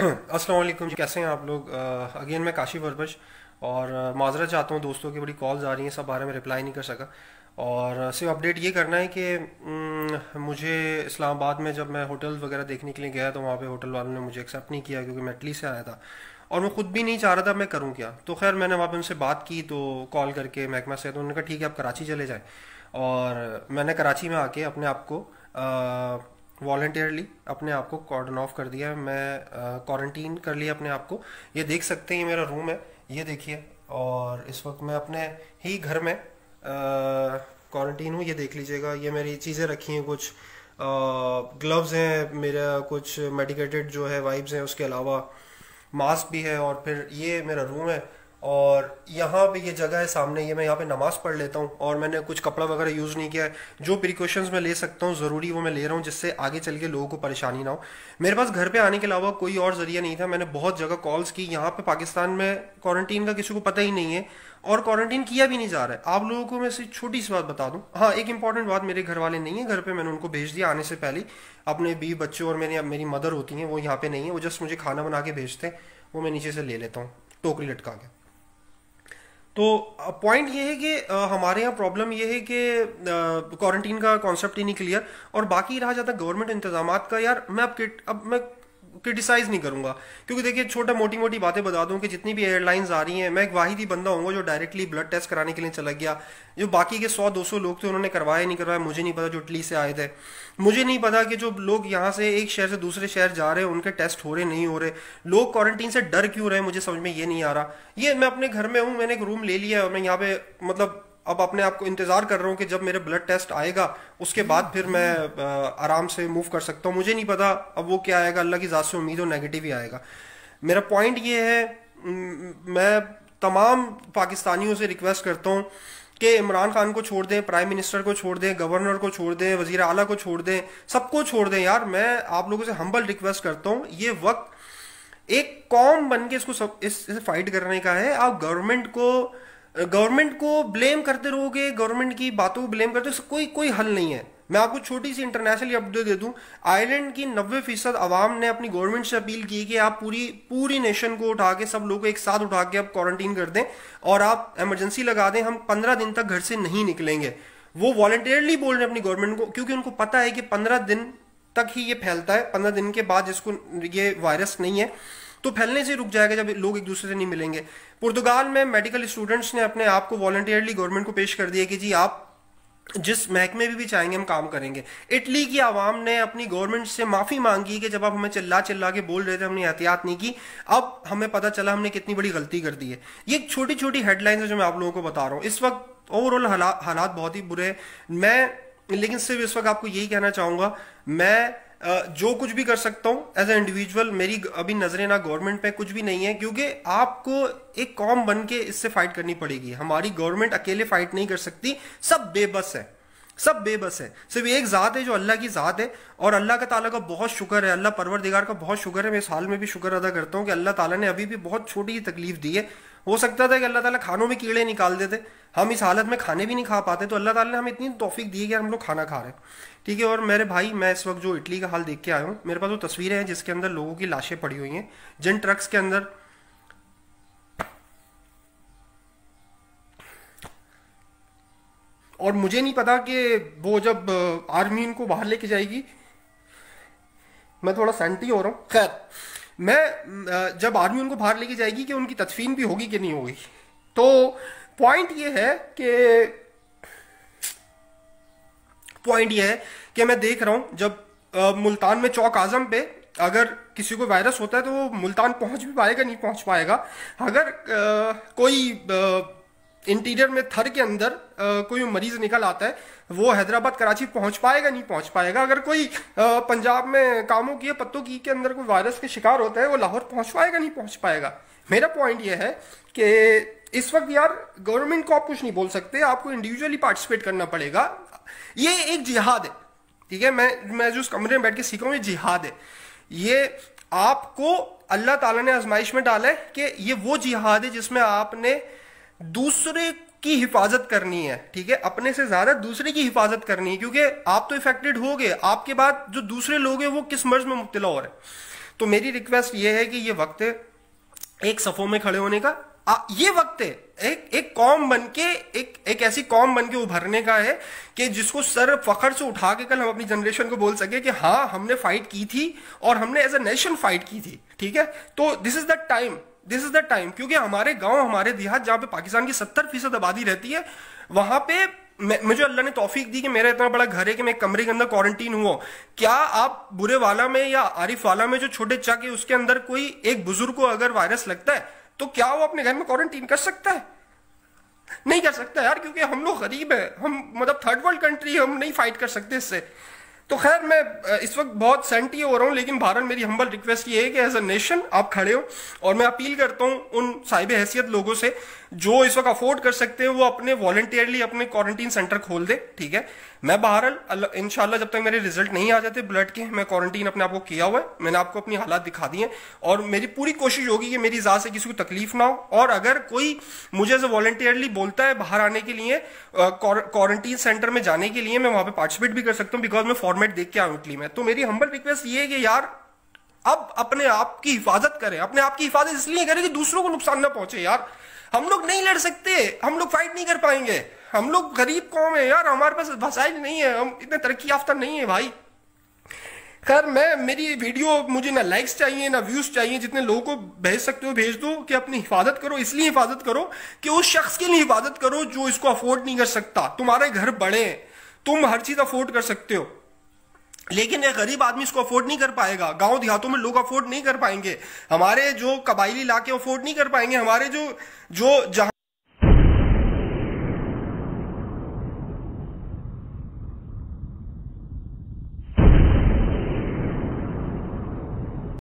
अस्सलाम वालेकुम जी, कैसे हैं आप लोग। अगेन मैं काशिफ वर्बश और माजरत चाहता हूँ, दोस्तों की बड़ी कॉल्स आ रही हैं, सब बारे में रिप्लाई नहीं कर सका। और सिर्फ अपडेट ये करना है कि मुझे इस्लामाबाद में जब मैं होटल वगैरह देखने के लिए गया तो वहाँ पे होटल वालों ने मुझे एक्सेप्ट नहीं किया, क्योंकि मैं इटली से आया था और मैं खुद भी नहीं चाह रहा था मैं करूँ क्या। तो खैर मैंने वहाँ पे उनसे बात की, तो कॉल करके महकमा से, तो उन्होंने कहा ठीक है आप कराची चले जाएँ। और मैंने कराची में आके अपने आप को वॉलंटियरली अपने आप को कॉर्डन ऑफ कर दिया है। मैं क्वारंटीन कर लिया अपने आप को। ये देख सकते हैं, ये मेरा रूम है, ये देखिए। और इस वक्त मैं अपने ही घर में क्वारंटीन हूँ, ये देख लीजिएगा। ये मेरी चीज़ें रखी हैं, कुछ ग्लव्स हैं, मेरा कुछ मेडिकेटेड जो है वाइप्स हैं, उसके अलावा मास्क भी है। और फिर ये मेरा रूम है और यहाँ पे ये जगह है सामने, ये मैं यहाँ पे नमाज पढ़ लेता हूँ। और मैंने कुछ कपड़ा वगैरह यूज़ नहीं किया है। जो प्रिकॉशंस मैं ले सकता हूँ ज़रूरी वो मैं ले रहा हूँ, जिससे आगे चल के लोगों को परेशानी ना हो। मेरे पास घर पे आने के अलावा कोई और ज़रिया नहीं था। मैंने बहुत जगह कॉल्स की। यहाँ पे पाकिस्तान में क्वारंटीन का किसी को पता ही नहीं है और क्वारंटीन किया भी नहीं जा रहा है। आप लोगों को मैं सिर्फ छोटी सी बात बता दूं। हाँ, एक इंपॉर्टेंट बात, मेरे घर वाले नहीं है घर पे, मैंने उनको भेज दिया आने से पहले। अपने बीवी बच्चे और मेरी मदर होती हैं, वो यहाँ पे नहीं है, वो जस्ट मुझे खाना बना के भेजते हैं, वो मैं नीचे से ले लेता हूँ टोकरी लटका के। तो पॉइंट ये है कि हमारे यहाँ प्रॉब्लम ये है कि क्वारंटीन का कॉन्सेप्ट ही नहीं क्लियर। और बाकी रहा जाता गवर्नमेंट इंतजामात का, यार मैं अब मैं क्रिटिसाइज नहीं करूंगा, क्योंकि देखिए छोटा मोटी मोटी बातें बता दूं कि जितनी भी एयरलाइंस आ रही हैं, मैं एक वाहिद ही बंदा हूँ जो डायरेक्टली ब्लड टेस्ट कराने के लिए चला गया। जो बाकी के 100-200 लोग थे उन्होंने करवाया नहीं करवाया मुझे नहीं पता, जो इटली से आए थे। मुझे नहीं पता कि जो लोग यहाँ से एक शहर से दूसरे शहर जा रहे हैं उनके टेस्ट हो रहे नहीं हो रहे। लोग क्वारंटीन से डर क्यों रहे, मुझे समझ में ये नहीं आ रहा। ये मैं अपने घर में हूँ, मैंने एक रूम ले लिया है और मैं यहाँ पे मतलब अब अपने आप को इंतजार कर रहा हूँ कि जब मेरे ब्लड टेस्ट आएगा उसके बाद फिर मैं आराम से मूव कर सकता हूँ। मुझे नहीं पता अब वो क्या आएगा, अल्लाह की ज़ात से उम्मीद हो नेगेटिव ही आएगा। मेरा पॉइंट ये है, मैं तमाम पाकिस्तानियों से रिक्वेस्ट करता हूँ कि इमरान खान को छोड़ दें, प्राइम मिनिस्टर को छोड़ दें, गवर्नर को छोड़ दें, वजीर आला को छोड़ दें, सबको छोड़ दें। यार मैं आप लोगों से हम्बल रिक्वेस्ट करता हूँ, ये वक्त एक कौम बन के इसको सब इससे फाइट करने का है। आप गवर्नमेंट को ब्लेम करते रहोगे, गवर्नमेंट की बातों को ब्लेम करते रहोगे, कोई कोई हल नहीं है। मैं आपको छोटी सी इंटरनेशनली अपडेट दे दूं, आयरलैंड की 90% आवाम ने अपनी गवर्नमेंट से अपील की कि आप पूरी पूरी नेशन को उठा के, सब लोगों को एक साथ उठा के आप क्वारंटीन कर दें और आप इमरजेंसी लगा दें, हम 15 दिन तक घर से नहीं निकलेंगे। वो वॉलंटियरली बोल रहे हैं अपनी गवर्नमेंट को, क्योंकि उनको पता है कि 15 दिन तक ही ये फैलता है। 15 दिन के बाद जिसको ये वायरस नहीं है तो फैलने से रुक जाएगा जब लोग एक दूसरे से नहीं मिलेंगे। पुर्तगाल में मेडिकल स्टूडेंट्स ने अपने आप को वॉलंटियरली गवर्नमेंट को पेश कर दिया कि जी आप जिस महकमे में भी चाहेंगे हम काम करेंगे। इटली की आवाम ने अपनी गवर्नमेंट से माफी मांगी कि जब आप हमें चिल्ला चिल्ला के बोल रहे थे हमने एहतियात नहीं की, अब हमें पता चला हमने कितनी बड़ी गलती कर दी है। ये छोटी छोटी हेडलाइंस है जो मैं आप लोगों को बता रहा हूँ। इस वक्त ओवरऑल हालात बहुत ही बुरे हैं। मैं लेकिन सिर्फ इस वक्त आपको यही कहना चाहूंगा, मैं जो कुछ भी कर सकता हूं एज ए इंडिविजुअल, मेरी अभी नजरें ना गवर्नमेंट पे कुछ भी नहीं है, क्योंकि आपको एक कौम बन के इससे फाइट करनी पड़ेगी। हमारी गवर्नमेंट अकेले फाइट नहीं कर सकती, सब बेबस है, सब बेबस है। सिर्फ एक जात है जो अल्लाह की जात है, और अल्लाह का ताला का बहुत शुक्र है, अल्लाह परवरदिगार का बहुत शुक्र है। मैं इस हाल में भी शुक्र अदा करता हूँ कि अल्लाह ताला ने अभी भी बहुत छोटी तकलीफ दी है। हो सकता था कि अल्लाह ताला खानों में कीड़े निकाल देते, हम इस हालत में खाने भी नहीं खा पाते, तो अल्लाह ताला ने हमें इतनी तौफीक दी है कि हम लोग खाना खा रहे हैं। ठीक है। और मेरे भाई, मैं इस वक्त जो इटली का हाल देख के आया हूँ, मेरे पास वो तस्वीरें हैं जिसके अंदर लोगों की लाशें पड़ी हुई हैं, जिन ट्रक्स के अंदर और मुझे नहीं पता कि वो जब आर्मी इनको बाहर लेके जाएगी, मैं थोड़ा सैंटी हो रहा हूँ। खैर, मैं जब आर्मी उनको बाहर लेके जाएगी कि उनकी तदफीन भी होगी कि नहीं होगी। तो पॉइंट ये है कि मैं देख रहा हूं जब मुल्तान में चौक आजम पे अगर किसी को वायरस होता है तो वो मुल्तान पहुंच भी पाएगा नहीं पहुंच पाएगा। अगर कोई इंटीरियर में थर के अंदर कोई मरीज निकल आता है, वो हैदराबाद कराची पहुंच पाएगा नहीं पहुंच पाएगा। अगर कोई पंजाब में कामों की पत्तों की के अंदर कोई वायरस के शिकार होता है, वो लाहौर पहुंच पाएगा नहीं पहुंच पाएगा। मेरा पॉइंट ये है कि इस वक्त यार गवर्नमेंट को आप कुछ नहीं बोल सकते, आपको इंडिविजुअली पार्टिसिपेट करना पड़ेगा। ये एक जिहाद है, ठीक है। मैं जो उस कमरे में बैठ के सीख रहा हूँ, ये जिहाद है। ये आपको अल्लाह ताला ने आजमाइश में डाला है कि ये वो जिहाद है जिसमें आपने दूसरे की हिफाजत करनी है, ठीक है। अपने से ज्यादा दूसरे की हिफाजत करनी है, क्योंकि आप तो इफेक्टेड हो गए, आपके बाद जो दूसरे लोग हैं वो किस मर्ज में मुब्तला हो रहे हैं। तो मेरी रिक्वेस्ट ये है कि ये वक्त है एक सफों में खड़े होने का। ये वक्त है एक कौम बन के, एक ऐसी कौम बन के उभरने का है कि जिसको सर फखर से उठा के कल हम अपनी जनरेशन को बोल सके कि हाँ हमने फाइट की थी और हमने एज अ नेशन फाइट की थी। ठीक है, तो this is the time, this is the time. क्योंकि हमारे गांव, हमारे देहात जहां पे पाकिस्तान की 70% आबादी रहती है, वहां पे मुझे अल्लाह ने तौफीक दी कि मेरा इतना बड़ा घर है कि मैं कमरे के अंदर क्वारंटीन हुआ। क्या आप बुरे वाला में या आरिफ वाला में जो छोटे चक है उसके अंदर कोई एक बुजुर्ग को अगर वायरस लगता है तो क्या वो अपने घर में क्वारंटीन कर सकता है? नहीं कर सकता यार, क्योंकि हम लोग गरीब है, हम मतलब थर्ड वर्ल्ड कंट्री, हम नहीं फाइट कर सकते इससे। तो खैर मैं इस वक्त बहुत सेंटी हो रहा हूं, लेकिन बहरहाल मेरी हम्बल रिक्वेस्ट ये है कि एज अ नेशन आप खड़े हो। और मैं अपील करता हूं उन साहिब हैसियत लोगों से जो इस वक्त अफोर्ड कर सकते हैं वो अपने वॉलंटियरली अपने क्वारंटीन सेंटर खोल दे। ठीक है, मैं बहरहाल इंशाल्लाह जब तक मेरे रिजल्ट नहीं आ जाते ब्लड के, मैं क्वारंटीन अपने आप को किया हुआ है, मैंने आपको अपनी हालात दिखा दी हैं और मेरी पूरी कोशिश होगी कि मेरी जात से किसी को तकलीफ ना हो। और अगर कोई मुझे एज वॉलंटियरली बोलता है बाहर आने के लिए, क्वारंटीन सेंटर में जाने के लिए, मैं वहां पे पार्टिसिपेट भी कर सकता हूँ, बिकॉज मैं फॉर्मेट देख के आऊँ इटली में। तो मेरी हम्बल रिक्वेस्ट ये है कि यार अब अपने आप की हिफाजत करें। अपने आप की हिफाजत इसलिए करें कि दूसरों को नुकसान ना पहुंचे। यार हम लोग नहीं लड़ सकते, हम लोग फाइट नहीं कर पाएंगे, हम लोग गरीब कौम है यार, हमारे पास वसाइल नहीं है, हम इतने तरक्की याफ्ता नहीं है भाई। खैर मेरी वीडियो, मुझे ना लाइक्स चाहिए ना व्यूज चाहिए, जितने लोगों को भेज सकते हो भेज दो कि अपनी हिफाजत करो। इसलिए हिफाजत करो कि उस शख्स के लिए हिफाजत करो जो इसको अफोर्ड नहीं कर सकता। तुम्हारे घर बड़े हैं, तुम हर चीज अफोर्ड कर सकते हो, लेकिन एक गरीब आदमी इसको अफोर्ड नहीं कर पाएगा। गांव देहातों में लोग अफोर्ड नहीं कर पाएंगे, हमारे जो कबाइली इलाके अफोर्ड नहीं कर पाएंगे, हमारे जो जो जहां